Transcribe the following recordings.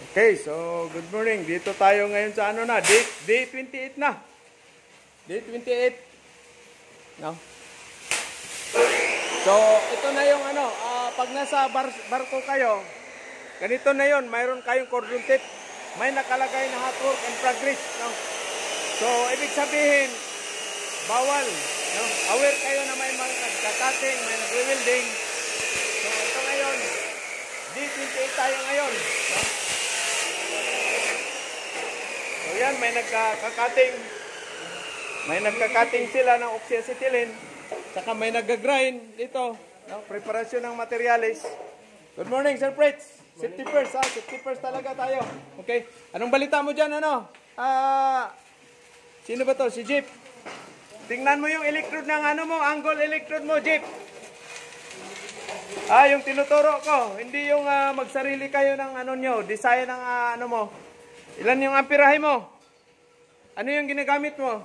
Okay, so good morning. Dito tayo ngayon sa ano na, day 28 na. Day 28. No? So, ito na yung ano, pag nasa barko kayo, ganito na yon, mayroon kayong cordon tip. May nakalagay na hot work and progress. No? So, ibig sabihin, bawal. No? Aware kayo na may mga nagkakating, may nagwe-welding. So, ito ngayon, day 28 tayo ngayon. No? So yan, may nagkakating. May nagkakating sila ng oxyacetylene. Saka may nag-grind dito. No? Preparasyon ng materialis. Good morning, Sir Fritz. Safety first, ha? Safety first talaga tayo. Okay. Anong balita mo dyan, ano? Sino ba to? Si Jeep. Tingnan mo yung electrode ng ano mo, angle electrode mo, Jeep. Yung tinuturo ko. Hindi yung magsarili kayo ng ano nyo, design ng ano mo. Ilan yung amperahe mo? Ano yung ginagamit mo?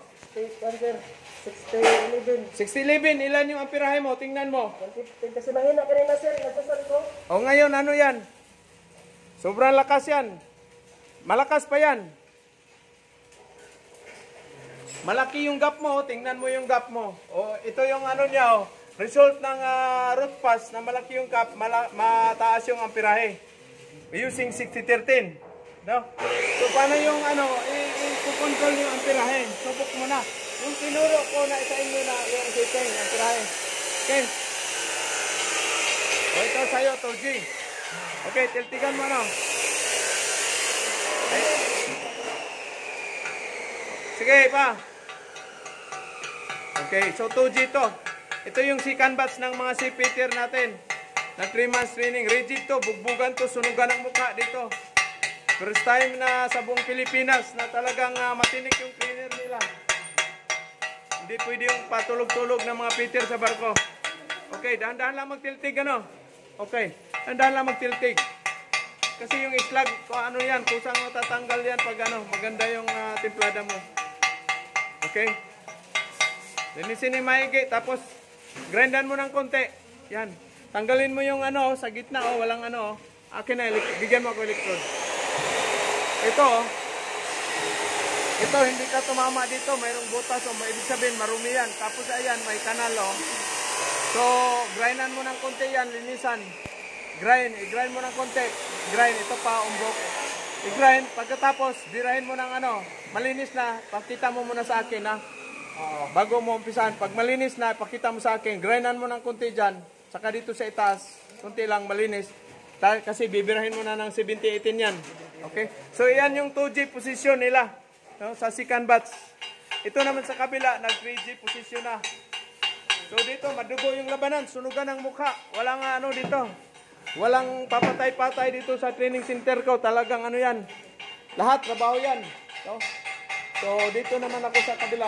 6011. 6011. Ilan yung amperahe mo? Tingnan mo. 150. Kasi mahina kanina, sir. Nagpasal ko. O ngayon, ano yan? Sobrang lakas yan. Malakas pa yan. Malaki yung gap mo. Tingnan mo yung gap mo. O ito yung ano niya. Result ng root pass na malaki yung gap, mataas yung amperahe. Using 6013. No? So, paano yung ano, i-control yung amperahe? Subok mo na. Yung tinuro ko na isa inyo na yung setting, amperahe. Okay? O, ito sa'yo, 2G. Okay, tiltigan mo, no? Okay. Sige, pa. Okay, so 2G to. Ito yung second batch ng mga FITTER natin. Na 3 months training. Rigid to, bugbugan to, sunugan ang mukha dito. First time na sa buong Pilipinas na talagang matinik yung cleaner nila. Hindi pwede yung patulog-tulog ng mga FITTER sa barko. Okay, dahan-dahan lang magtiltig, ano? Okay, dahan-dahan lang magtiltig. Kasi yung islag, kung ano yan, kusang matatanggal yan pag ano, maganda yung templada mo. Okay? Linisin yung maigi, tapos grindan mo ng konti. Yan. Tanggalin mo yung ano, sa gitna, walang ano. Akin na, bigyan mo ako electrode. Ito, hindi ka tumama dito, mayroong butas o ibig sabihin marumi yan. Tapos ayan, may kanal o. So, grindan mo ng konti yan, linisan. I-grind mo ng konti. Grind, ito pa, umbok. I-grind, pagkatapos, birahin mo ng ano, malinis na, pakita mo muna sa akin ha. Bago mo umpisahan, pag malinis na, pakita mo sa akin, grindan mo ng konti dyan, saka dito sa itaas, konti lang malinis. Kasi bibirahin mo na ng 70-18 yan. Okay? So, yan yung 2G position nila. No? Sa second batch. Ito naman sa kabila, nag-3G position na. So, dito, madugo yung labanan. Sunugan ng mukha. Walang ano dito. Walang papatay-patay dito sa training center ko. Talagang ano yan. Lahat, trabaho yan. No? So, dito naman ako sa kabila.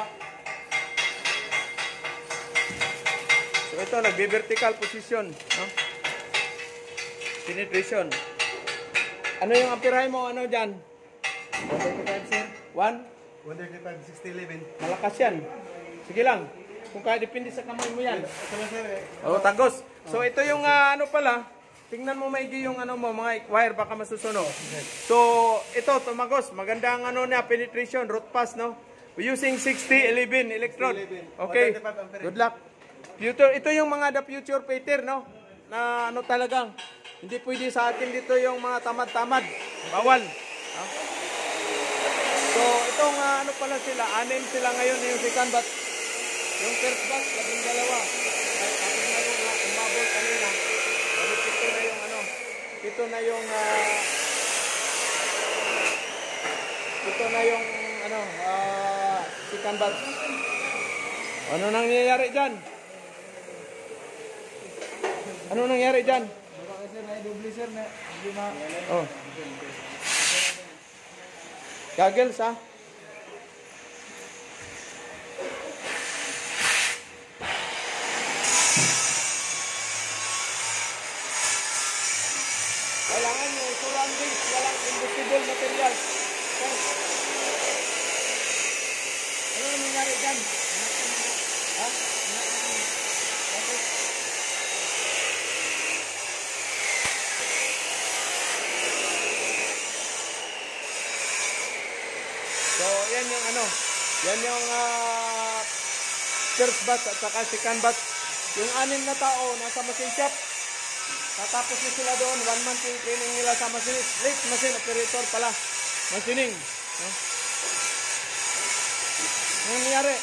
So, ito, nagbe-vertical position. No? Penetration. Ano yung amperahe mo? Ano dyan? 135, sir. 1? 135, 6011. Malakas yan. Sige lang. Kung kaya depende sa kamay mo yan. Sir. Oh, tagos. So ito yung ano pala. Tingnan mo maigi yung ano mo, mga wire baka masusunog. So ito, tumagos. Maganda ang ano niya, penetration, root pass, no? Using 6011 electrode. Okay. Good luck. Ito yung mga the future FITTER, no? Na ano talagang hindi pwede sa atin dito yung mga tamad-tamad. Bawal. So, itong ano pala sila, 6 sila ngayon yung second batch. Yung first batch, 12. Tapos na yung umabot kanina. Balik ito na yung ano, ito na yung ano, second batch. Ano nangyayari dyan? Ano nangyayari dyan? Oh. Goggles, ha? Kailangan yung surroundings, walang invisible materials. Okay. Ano nangyayari dyan? Ha? Okay. yan yung ano, yan yung first batch at saka second batch. Yung 6 na tao nasa machine shop. Tatapos na sila doon, 1 month yung training nila sa machinist. Late machine operator pala. Machining. No? Ano nangyari?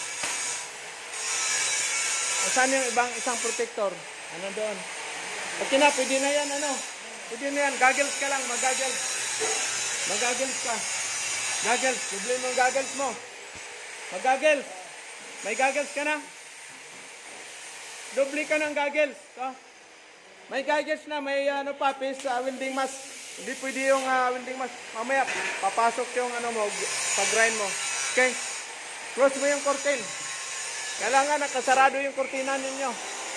Saan yung isang protector? Ano doon? Okay na, pwede na yan, ano? Pwede na yan, goggles ka lang, mag-goggles. Mag-goggles ka. Goggles, dublin mo yung goggles mo. Mag-goggles. May goggles ka na? Dubli ka ng goggles. May goggles na, may ano pa, welding mask. Hindi pwede yung welding mask. Mamaya, papasok yung ano mo, pag-grind mo. Okay? Close mo yung curtain. Kailangan nakasarado yung kurtina ninyo.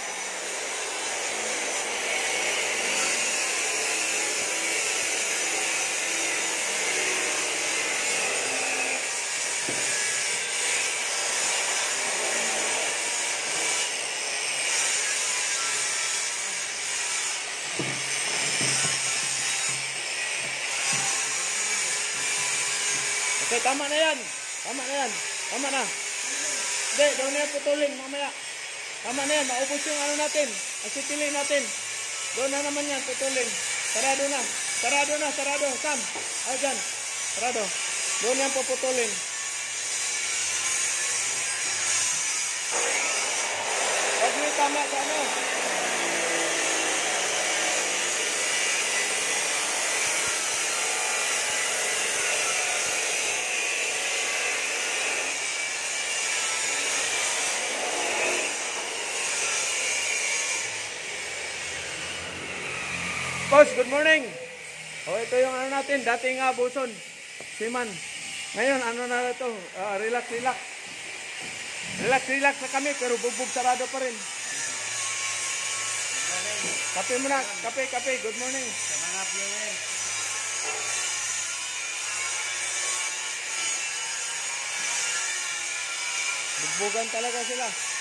Okay, tama na yan. Tama na yan. Tama na. Hindi, daw na yan putulin mamaya. Tama na yan, maubos yung ano natin. Asitilin natin. Doon na naman yan, putulin. Sarado na. Sarado na, sarado. Sam, ay dyan. Sarado. Doon yan puputulin. Huwag nyo tama sa ano. Boss, good morning. Ito yung ano natin, dating Butuan, Siman. Ngayon, ano na ito, relax, relax. Relax, relax na kami, pero bugbog sarado pa rin. Kape muna, kape, kape, good morning. Sa mga viewers. Bugbogan talaga sila.